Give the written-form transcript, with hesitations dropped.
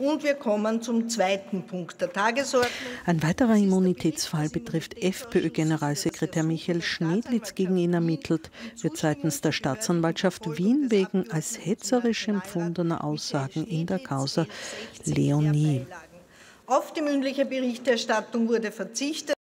Und wir kommen zum zweiten Punkt der Tagesordnung. Ein weiterer Immunitätsfall betrifft FPÖ-Generalsekretär Michael Schnedlitz. Gegen ihn ermittelt wird seitens der Staatsanwaltschaft Wien wegen als hetzerisch empfundener Aussagen in der Causa Leonie. Auf die mündliche Berichterstattung wurde verzichtet.